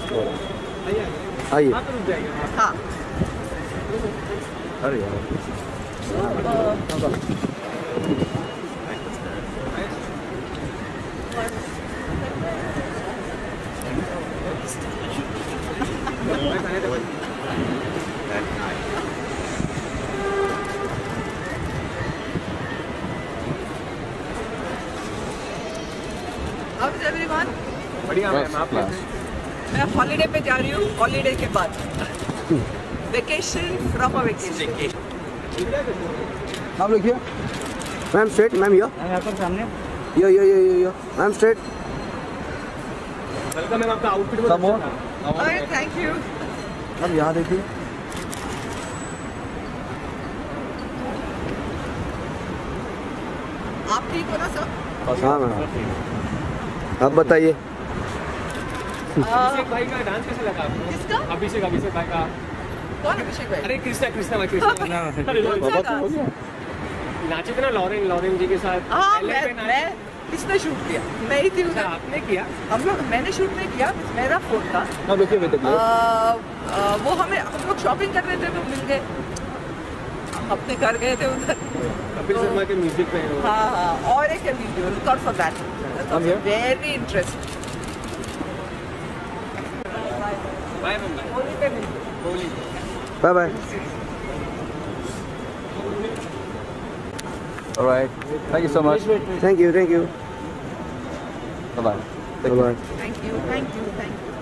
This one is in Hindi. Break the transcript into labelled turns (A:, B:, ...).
A: आइए।
B: हाँ।
A: अरे यार
B: How is everyone?
C: बढ़िया मैम, आप कैसे हैं?
B: मैं हॉलीडे पे जा रही हूँ, हॉलीडे के बाद वेकेशन फ्रॉम अ वेकेशन।
A: आप लिखिए। मैम स्ट्रेट, मैम यो
D: सामने
A: यो मैम स्ट्रेट।
C: वेलकम मैम, आपका आउटफिट
A: सब हो?
B: अरे थैंक यू।
A: अब यहाँ देखिए।
B: आप ठीक हो ना सब?
A: हाँ मैम, आप बताइए।
C: अभिषेक भाई का डांस कैसा लगा आपको?
B: किसका?
C: अभिषेक भाई का।
B: कौन अभिषेक भाई?
C: अरे कृष्णा भाई
B: कौन सा था?
C: नाचे थे ना लॉरेन जी के साथ।
B: हाँ, मैं किसने शूट किया? मैं ही थी
C: अच्छा,
B: उधर।
C: आपने किया?
B: हम लोग, मैंने शूट नहीं किया, मेरा फोन था।
A: अब लिखिए बेटे।
B: वो हम लोग शॉपिंग कर रहे थे तो मिल गए, अपने घर गए थे उधर।
C: कपिल शर्मा के म्यूजिक पे है वो।
B: हाँ, और एक video record for that, very interesting.
C: Bye ma'am,
A: bye bye. Alright, thank you so much. Thank you. Bye bye.
B: Thank you.